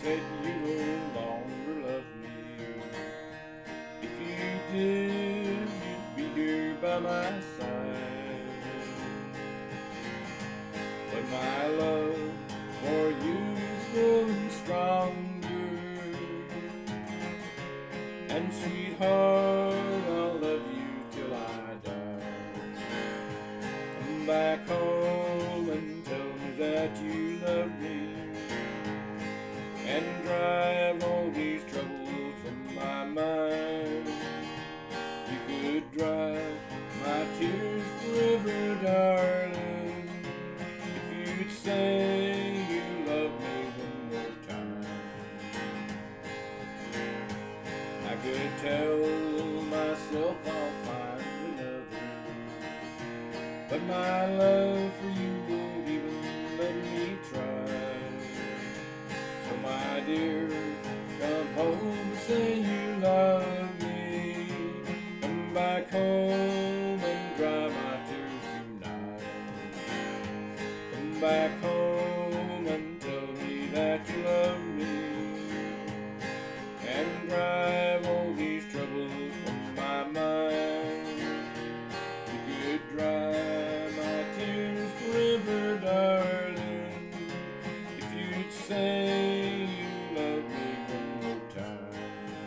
that you no longer love me. If you did, you'd be here by my side. But my love for you's growing stronger, and sweetheart, I'll love you till I die. Come back home and tell me that you love me, and drive all these troubles from my mind. You could drive my tears forever, darling, if you'd say you love me one more time. I could tell myself I'll find another, but my love for you won't even let me try. So my dear, come home and say you love me. Come back home and dry my tears tonight. Come back home and tell me that you love me, and drive all these troubles from my mind. You could dry my tears forever, darling, if you'd say you love me one more time.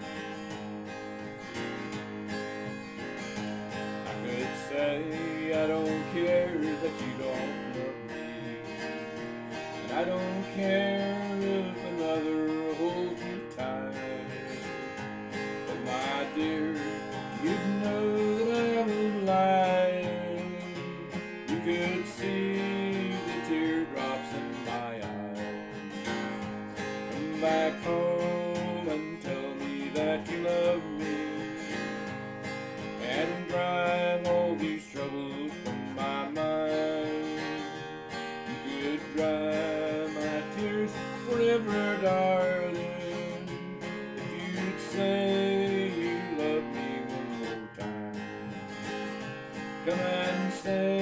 I could say I don't care that you don't love me, and I don't care if another holds you tight. But my dear, you'd know that I was lying. You could see the teardrops in my eyes. Come back home and tell me that you love me, and drive all these troubles from my mind. You could dry my tears forever, darling, if you'd say you love me one more time. Come and say